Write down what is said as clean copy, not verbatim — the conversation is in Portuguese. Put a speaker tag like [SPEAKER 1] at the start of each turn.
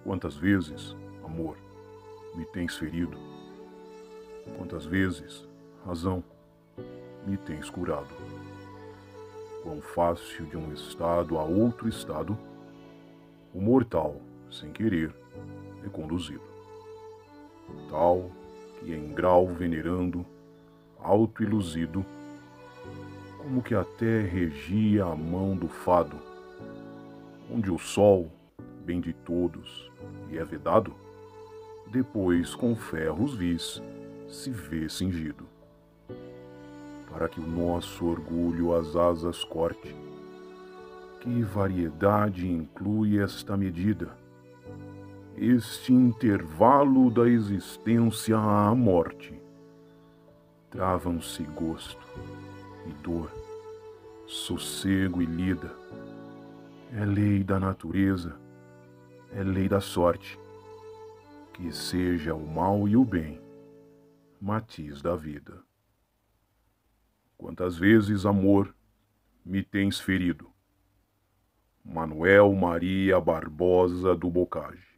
[SPEAKER 1] Quantas vezes, amor, me tens ferido? Quantas vezes, razão, me tens curado? Quão fácil de um estado a outro estado, o mortal, sem querer, é conduzido. Tal que em grau venerando, auto-ilusido, como que até regia a mão do fado, onde o sol, bem de todos, lhe é vedado, depois com ferros vis se vê cingido. Para que o nosso orgulho as asas corte, que variedade inclui esta medida, este intervalo da existência à morte. Travam-se gosto e dor, sossego e lida. É lei da natureza, é lei da sorte, que seja o mal e o bem, matiz da vida. Quantas vezes, amor, me tens ferido? Manuel Maria Barbosa do Bocage.